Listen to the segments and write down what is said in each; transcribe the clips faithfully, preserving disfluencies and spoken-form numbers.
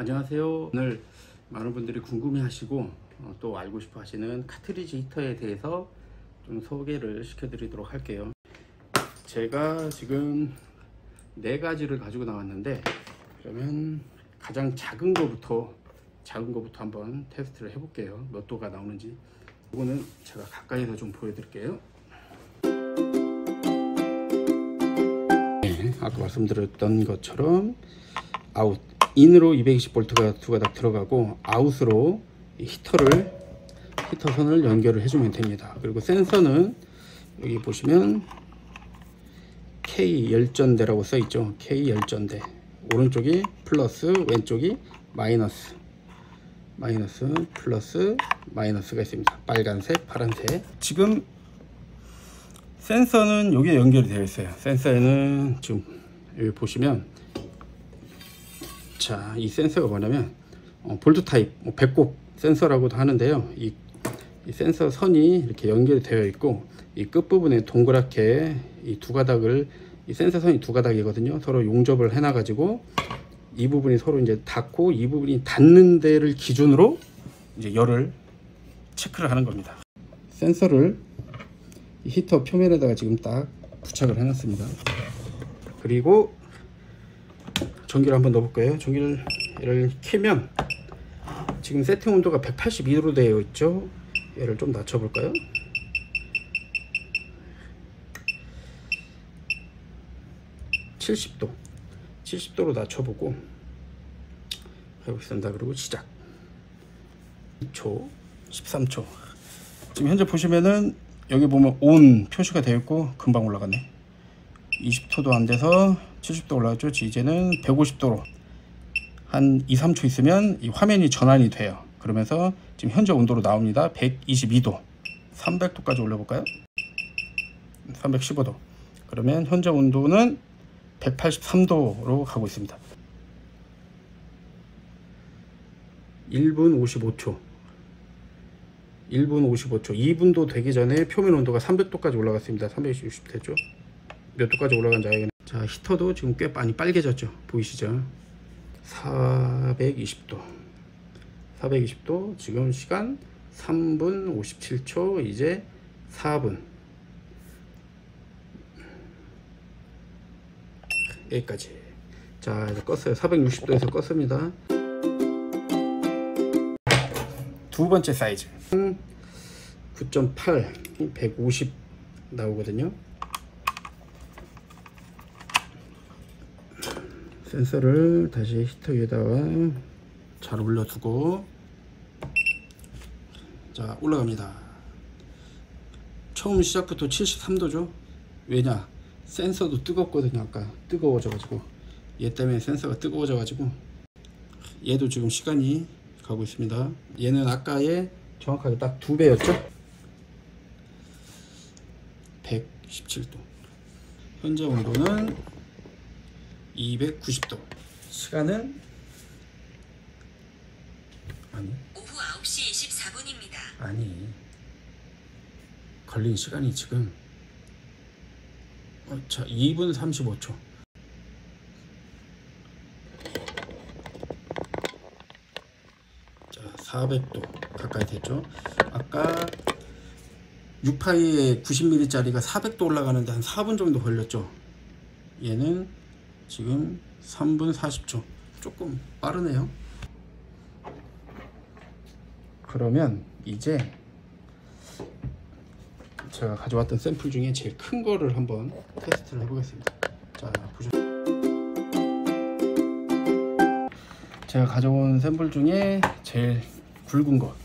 안녕하세요. 오늘 많은 분들이 궁금해 하시고 어, 또 알고 싶어 하시는 카트리지 히터에 대해서 좀 소개를 시켜 드리도록 할게요. 제가 지금 네 가지를 가지고 나왔는데, 그러면 가장 작은 거부터 작은 거부터 한번 테스트를 해 볼게요. 몇 도가 나오는지. 이거는 제가 가까이서 좀 보여 드릴게요. 네, 아까 말씀드렸던 것처럼 아웃 인으로 이백이십 볼트가 두 가닥 들어가고, 아웃으로 히터를 히터 선을 연결을 해주면 됩니다. 그리고 센서는 여기 보시면 K 열전대라고 써 있죠. K 열전대. 오른쪽이 플러스, 왼쪽이 마이너스. 마이너스, 플러스, 마이너스가 있습니다. 빨간색, 파란색. 지금 센서는 여기에 연결이 되어 있어요. 센서에는 지금 여기 보시면, 자, 이 센서가 뭐냐면 어, 볼트 타입 뭐 배꼽 센서라고도 하는데요. 이, 이 센서 선이 이렇게 연결이 되어 있고, 이 끝부분에 동그랗게 이 두 가닥을, 이 센서 선이 두 가닥이거든요. 서로 용접을 해놔 가지고 이 부분이 서로 이제 닿고, 이 부분이 닿는 데를 기준으로 이제 열을 체크를 하는 겁니다. 센서를 이 히터 표면에다가 지금 딱 부착을 해놨습니다. 그리고 전기를 한번 넣어 볼까요? 전기를 얘를 켜면 지금 세팅 온도가 백팔십이 도로 되어 있죠. 얘를 좀 낮춰 볼까요? 칠십 도 칠십 도로 낮춰 보고 해보겠습니다. 그리고 시작. 이 초, 십삼 초. 지금 현재 보시면은 여기 보면 온 표시가 되어 있고 금방 올라가네. 이십 초도 안 돼서 칠십 도 올라갔죠. 이제는 백오십 도로 한 이, 삼 초 있으면 이 화면이 전환이 돼요. 그러면서 지금 현재 온도로 나옵니다. 백이십이 도. 삼백 도까지 올려볼까요? 삼백십오 도. 그러면 현재 온도는 백팔십삼 도로 가고 있습니다. 일 분 오십오 초. 일 분 오십오 초. 이 분도 되기 전에 표면 온도가 삼백 도까지 올라갔습니다. 삼백육십 됐죠? 몇 도까지 올라간지 알겠네. 자, 히터도 지금 꽤 많이 빨개졌죠. 보이시죠? 사백이십 도. 사백이십 도. 지금 시간 삼 분 오십칠 초. 이제 사 분. 여기까지. 자, 이제 껐어요. 사백육십 도에서 껐습니다. 두 번째 사이즈 구 점 팔, 백오십 나오거든요. 센서를 다시 히터 위에다가 잘 올려두고, 자, 올라갑니다. 처음 시작부터 칠십삼 도죠. 왜냐? 센서도 뜨겁거든요. 아까 뜨거워져 가지고, 얘 때문에 센서가 뜨거워져 가지고 얘도 지금 시간이 가고 있습니다. 얘는 아까의 정확하게 딱 두 배였죠. 백십칠 도. 현재 온도는 이백구십 도. 시간은 아니 오후 아홉 시 이십사 분입니다. 아니 걸린 시간이 지금 어, 자, 이 분 삼십오 초. 자, 사백 도 가까이 됐죠. 아까 육 파이에 구십 밀리미터 짜리가 사백 도 올라가는데 한 사 분 정도 걸렸죠. 얘는 지금 삼 분 사십 초. 조금 빠르네요. 그러면 이제 제가 가져왔던 샘플 중에 제일 큰 거를 한번 테스트를 해보겠습니다. 자, 보셔. 제가 가져온 샘플 중에 제일 굵은 거.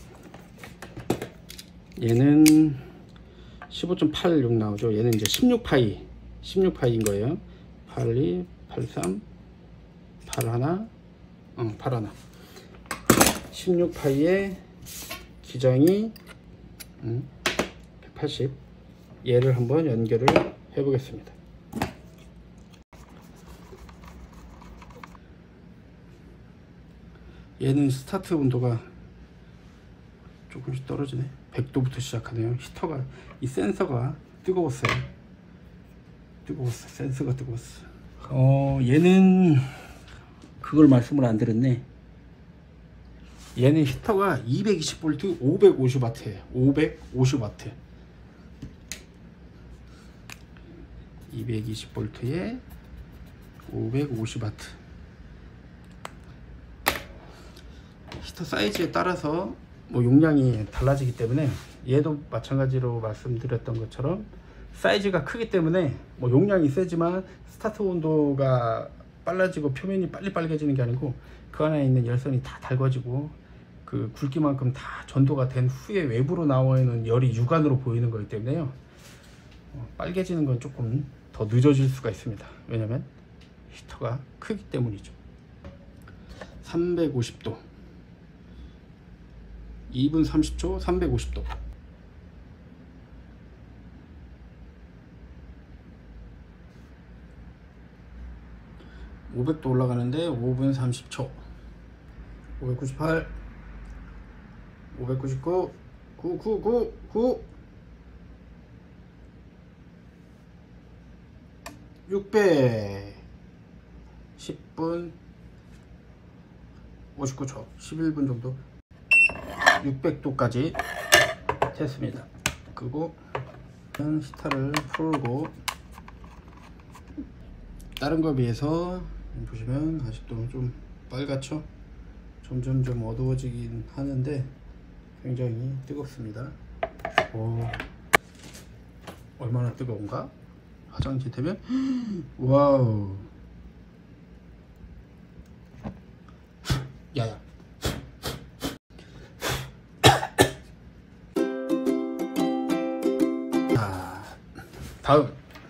얘는 십오 점 팔육 나오죠. 얘는 이제 십육 파이, 십육 파이인 거예요. 팔십이, 팔십삼, 팔십일, 어, 팔십일. 십육 파이의 기장이 음, 백팔십. 얘를 한번 연결을 해 보겠습니다. 얘는 스타트 온도가 조금씩 떨어지네. 백 도부터 시작하네요. 히터가, 이 센서가 뜨거웠어요. 뜨거웠어. 센서가 뜨거웠어. 어, 얘는 그걸 말씀을 안 드렸네. 얘는 히터가 이백이십 볼트 오백오십 와트예요. 오백오십 와트. 이백이십 볼트에 오백오십 와트. 히터 사이즈에 따라서 뭐 용량이 달라지기 때문에 얘도 마찬가지로 말씀드렸던 것처럼 사이즈가 크기 때문에 뭐 용량이 세지만 스타트 온도가 빨라지고 표면이 빨리 빨개지는 게 아니고 그 안에 있는 열선이 다 달궈지고 그 굵기만큼 다 전도가 된 후에 외부로 나오는 열이 육안으로 보이는 거기 때문에요. 어, 빨개지는 건 조금 더 늦어질 수가 있습니다. 왜냐면 히터가 크기 때문이죠. 삼백오십 도 이 분 삼십 초 삼백오십 도. 오백 도 올라가는데 오 분 삼십 초. 오백구십팔, 오백구십구, 구백구십구, 구, 육백, 십 분 오십구 초, 십일 분 정도. 육백 도까지 됐습니다. 그리고 히터를 풀고 다른 거에 비해서 보시면 아직도 좀 빨갛죠? 점점점 어두워지긴 하는데 굉장히 뜨겁습니다. 오, 얼마나 뜨거운가? 화장실 되면 와우. 야야. 자, 다음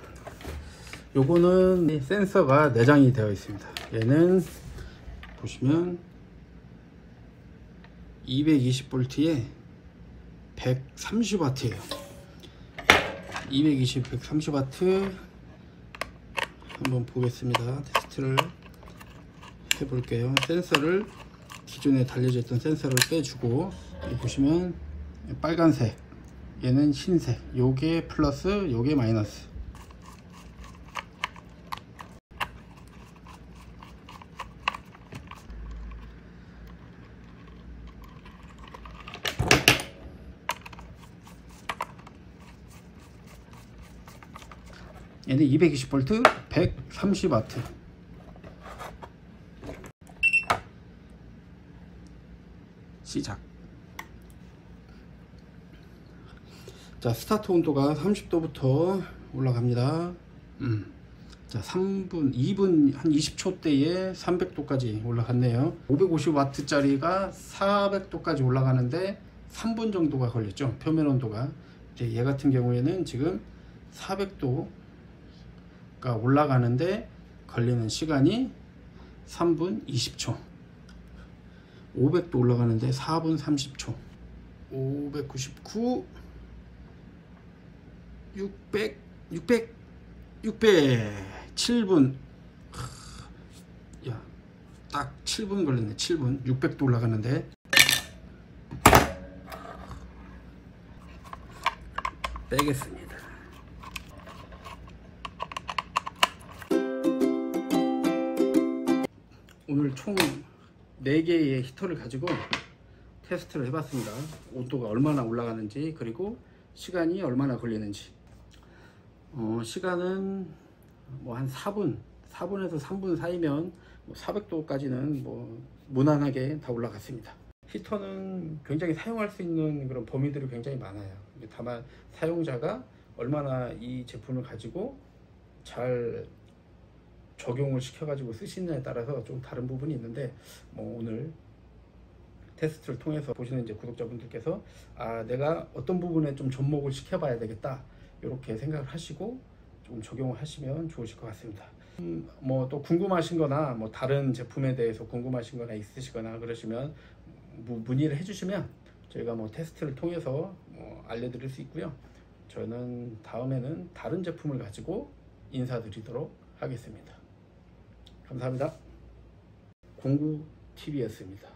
요거는 센서가 내장이 되어 있습니다. 얘는 보시면 이백이십 볼트에 백삼십 와트예요. 이백이십, 백삼십 와트 한번 보겠습니다. 테스트를 해볼게요. 센서를 기존에 달려져 있던 센서를 빼주고 여기 보시면 빨간색, 얘는 흰색, 요게 플러스, 요게 마이너스. 얘는 이백이십 볼트 백삼십 와트. 시작. 자, 스타트 온도가 삼십 도부터 올라갑니다. 음. 자, 삼 분, 이 분 한 이십 초 대에 삼백 도까지 올라갔네요. 오백오십 와트 짜리가 사백 도까지 올라가는데 삼 분 정도가 걸렸죠. 표면 온도가. 이제 얘 같은 경우에는 지금 사백 도가 올라가는데 걸리는 시간이 삼 분 이십 초. 오백 도 올라가는데 사 분 삼십 초. 오백구십구, 육백, 육백, 육백, 칠 분. 야, 딱 칠 분 걸렸네. 칠 분. 육백 도 올라가는데 빼겠습니다. 오늘 총 네 개의 히터를 가지고 테스트를 해봤습니다. 온도가 얼마나 올라가는지, 그리고 시간이 얼마나 걸리는지. 어, 시간은 뭐 한 사 분, 사 분에서 삼 분 사이면 뭐 사백 도까지는 뭐 무난하게 다 올라갔습니다. 히터는 굉장히 사용할 수 있는 그런 범위들이 굉장히 많아요. 다만 사용자가 얼마나 이 제품을 가지고 잘 적용을 시켜가지고 쓰시느냐에 따라서 좀 다른 부분이 있는데, 뭐 오늘 테스트를 통해서 보시는 이제 구독자분들께서 아, 내가 어떤 부분에 좀 접목을 시켜봐야 되겠다, 이렇게 생각을 하시고 좀 적용을 하시면 좋으실 것 같습니다. 음, 뭐 또 궁금하신 거나 뭐 다른 제품에 대해서 궁금하신 거나 있으시거나 그러시면 뭐 문의를 해주시면 저희가 뭐 테스트를 통해서 뭐 알려드릴 수 있고요. 저는 다음에는 다른 제품을 가지고 인사드리도록 하겠습니다. 감사합니다. 공구티비였습니다.